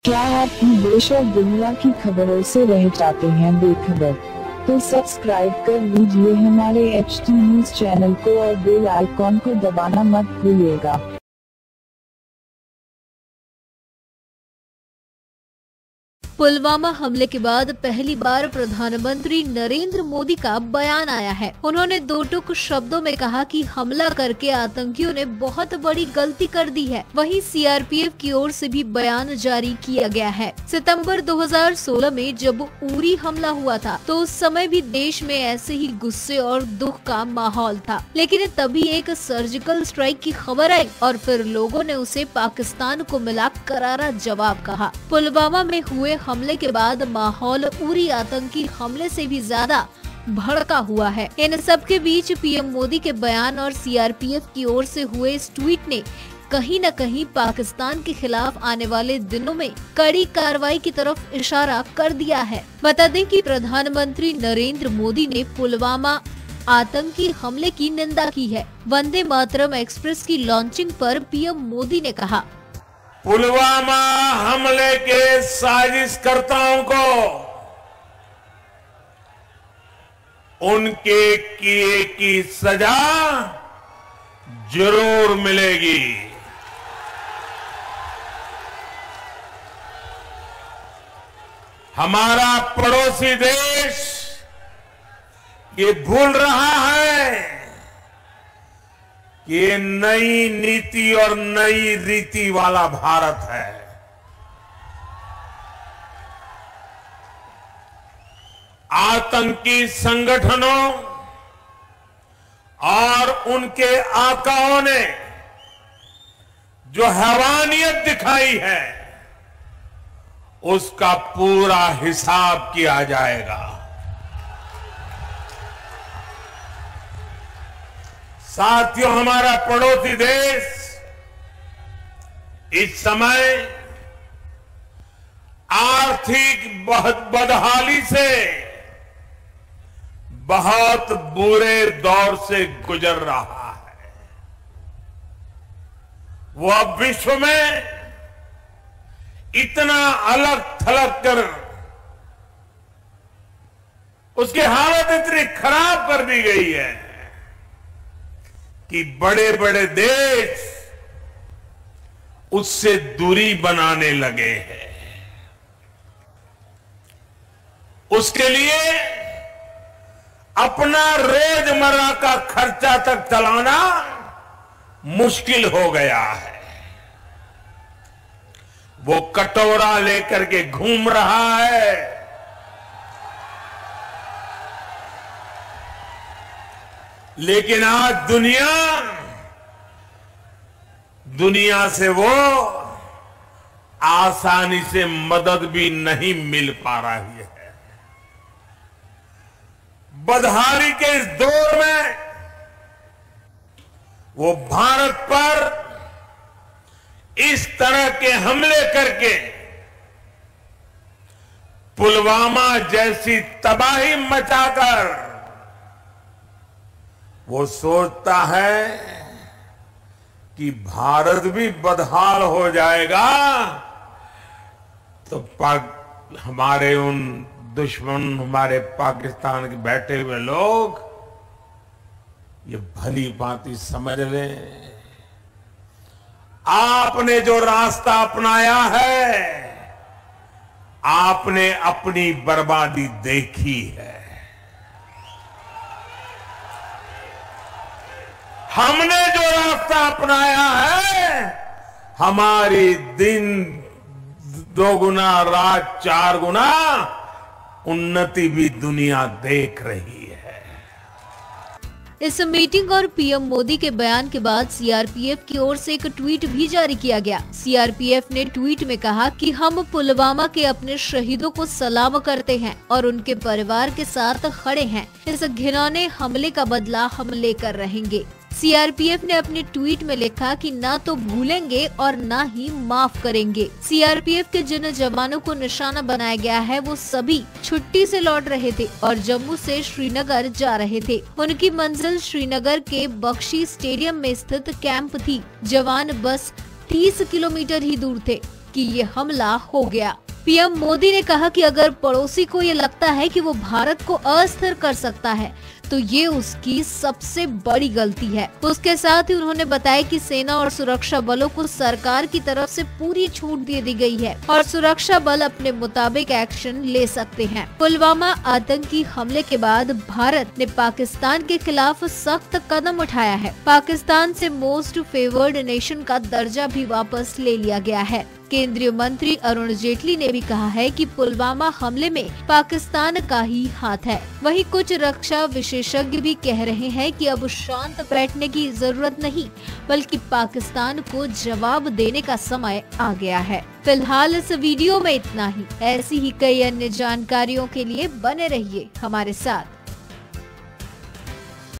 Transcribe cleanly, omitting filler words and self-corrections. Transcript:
क्या आप भी देश और दुनिया की खबरों से रह जाते हैं बेखबर? तो सब्सक्राइब कर लीजिए हमारे HT न्यूज चैनल को और बेल आइकॉन को दबाना मत भूलिएगा। पुलवामा हमले के बाद पहली बार प्रधानमंत्री नरेंद्र मोदी का बयान आया है। उन्होंने दो टूक शब्दों में कहा कि हमला करके आतंकियों ने बहुत बड़ी गलती कर दी है। वहीं CRPF की ओर से भी बयान जारी किया गया है। सितंबर 2016 में जब उरी हमला हुआ था तो उस समय भी देश में ऐसे ही गुस्से और दुख का माहौल था, लेकिन तभी एक सर्जिकल स्ट्राइक की खबर आई और फिर लोगों ने उसे पाकिस्तान को मिला करारा जवाब कहा। पुलवामा में हुए हमले के बाद माहौल उरी आतंकी हमले से भी ज्यादा भड़का हुआ है। इन सब के बीच PM मोदी के बयान और CRPF की ओर से हुए इस ट्वीट ने कहीं न कहीं पाकिस्तान के खिलाफ आने वाले दिनों में कड़ी कार्रवाई की तरफ इशारा कर दिया है। बता दें कि प्रधानमंत्री नरेंद्र मोदी ने पुलवामा आतंकी हमले की निंदा की है। वंदे मातरम एक्सप्रेस की लॉन्चिंग पर PM मोदी ने कहा, पुलवामा हमले के साजिशकर्ताओं को उनके किए की सजा जरूर मिलेगी। हमारा पड़ोसी देश ये भूल रहा है ये नई नीति और नई रीति वाला भारत है। आतंकी संगठनों और उनके आकाओं ने जो हैवानियत दिखाई है उसका पूरा हिसाब किया जाएगा। साथियों, हमारा पड़ोसी देश इस समय आर्थिक बदहाली से बहुत बुरे दौर से गुजर रहा है। वो अब विश्व में इतना अलग थलग कर उसकी हालत इतनी खराब कर दी गई है कि बड़े बड़े देश उससे दूरी बनाने लगे हैं। उसके लिए अपना रोजमर्रा का खर्चा तक चलाना मुश्किल हो गया है। वो कटोरा लेकर के घूम रहा है। लेकिन आज दुनिया से वो आसानी से मदद भी नहीं मिल पा रही है। बदहाली के इस दौर में वो भारत पर इस तरह के हमले करके पुलवामा जैसी तबाही मचाकर वो सोचता है कि भारत भी बदहाल हो जाएगा तो हमारे उन दुश्मन हमारे पाकिस्तान के बैठे हुए लोग ये भली भांति समझ लें आपने जो रास्ता अपनाया है आपने अपनी बर्बादी देखी है। हमने जो रास्ता अपनाया है हमारी दिन दोगुना रात चार गुना उन्नति भी दुनिया देख रही है। इस मीटिंग और PM मोदी के बयान के बाद CRPF की ओर से एक ट्वीट भी जारी किया गया। CRPF ने ट्वीट में कहा कि हम पुलवामा के अपने शहीदों को सलाम करते हैं और उनके परिवार के साथ खड़े हैं। इस घिनौने हमले का बदला हम लेकर रहेंगे। CRPF ने अपने ट्वीट में लिखा कि ना तो भूलेंगे और ना ही माफ करेंगे। CRPF के जिन जवानों को निशाना बनाया गया है वो सभी छुट्टी से लौट रहे थे और जम्मू से श्रीनगर जा रहे थे। उनकी मंजिल श्रीनगर के बख्शी स्टेडियम में स्थित कैंप थी। जवान बस 30 किलोमीटर ही दूर थे। कि ये हमला हो गया। पीएम मोदी ने कहा कि अगर पड़ोसी को ये लगता है कि वो भारत को अस्थिर कर सकता है तो ये उसकी सबसे बड़ी गलती है। उसके साथ ही उन्होंने बताया कि सेना और सुरक्षा बलों को सरकार की तरफ से पूरी छूट दे दी गई है और सुरक्षा बल अपने मुताबिक एक्शन ले सकते हैं। पुलवामा आतंकी हमले के बाद भारत ने पाकिस्तान के खिलाफ सख्त कदम उठाया है। पाकिस्तान से मोस्ट फेवर्ड नेशन का दर्जा भी वापस ले लिया गया है। केंद्रीय मंत्री अरुण जेटली ने भी कहा है कि पुलवामा हमले में पाकिस्तान का ही हाथ है। वहीं कुछ रक्षा विशेषज्ञ भी कह रहे हैं कि अब शांत बैठने की जरूरत नहीं, बल्कि पाकिस्तान को जवाब देने का समय आ गया है। फिलहाल इस वीडियो में इतना ही। ऐसी ही कई अन्य जानकारियों के लिए बने रहिए हमारे साथ।